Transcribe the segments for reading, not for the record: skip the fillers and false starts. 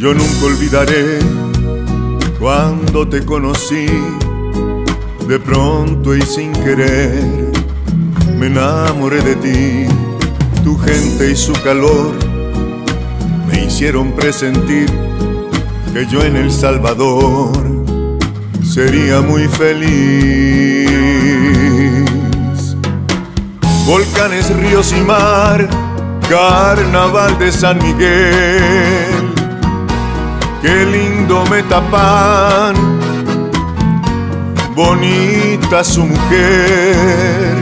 Yo nunca olvidaré cuando te conocí, de pronto y sin querer me enamoré de ti. Tu gente y su calor me hicieron presentir que yo en El Salvador sería muy feliz. Volcanes, ríos y mar, carnaval de San Miguel, qué lindo Metapán, bonita su mujer,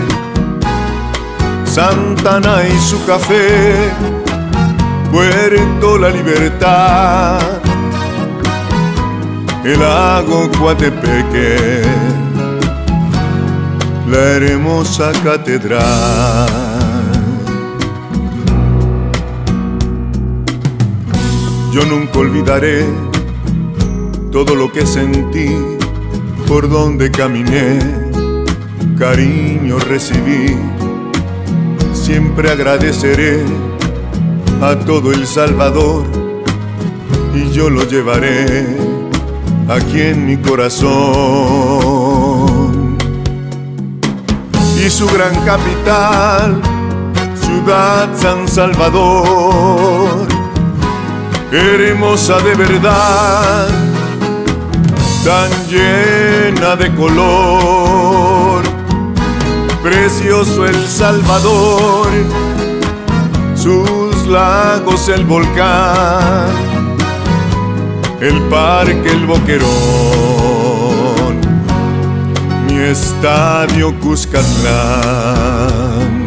Santana y su café, Puerto La Libertad, el lago Coatepeque, la hermosa catedral. Yo nunca olvidaré todo lo que sentí, por donde caminé, cariño recibí. Siempre agradeceré a todo El Salvador y yo lo llevaré aquí en mi corazón. Y su gran capital, ciudad San Salvador, hermosa de verdad, tan llena de color, precioso El Salvador, sus lagos, el volcán, el parque, el Boquerón, mi estadio Cuscatlán.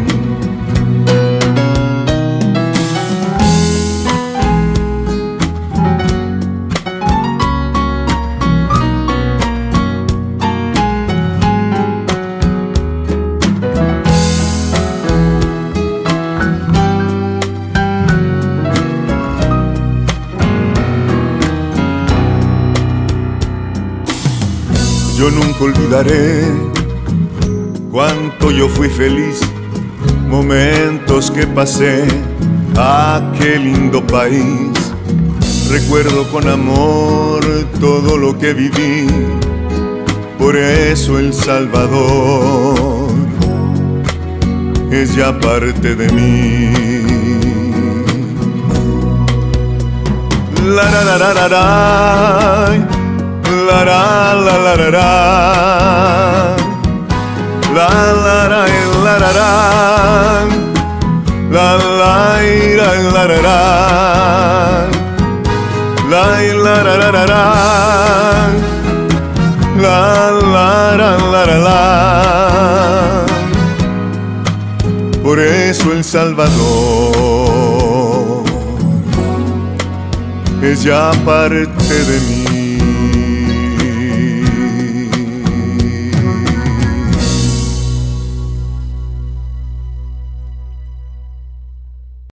Yo nunca olvidaré cuánto yo fui feliz, momentos que pasé, aquel lindo país. Recuerdo con amor todo lo que viví, por eso El Salvador es ya parte de mí. La la la la la la. La la la la la la, la la la la la la, la la la la la, la la la la la, la la la la. Por eso El Salvador es ya parte de mí.